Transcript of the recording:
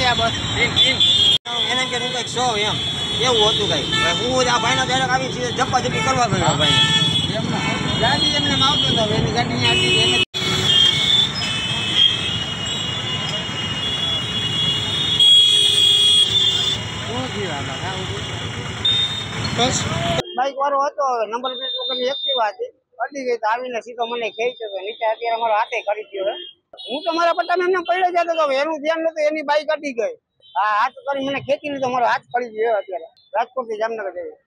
છે આ બસ એને કે હું કંઈક 100 એમ એવું હતું કઈ હું આ ભાઈના ડાયરેક્ટ આવી સીધે ઝપ્પી કરવા ગયો ભાઈ ગાડી એમને આવતો હતો એની ગાડી આવી એને બસ બાઈક વાળો હતો નંબર પ્લેટ વગરની એક્ટિવા હતી અડી ગઈ તો આવીને સીધો મને ખેંચ્યો હતો નીચે અત્યારે અમારો હાથે કરી ગયો હું તો મારા પટ્ટામાં એમને પડ્યો જતો હતો એનું ધ્યાન નતું એની બાઈક અડી ગઈ હા હાથ કરી મને ખેંચી લીધો મારો હાથ પડી ગયો અત્યારે રાજકોટ થી જામનગર જઈ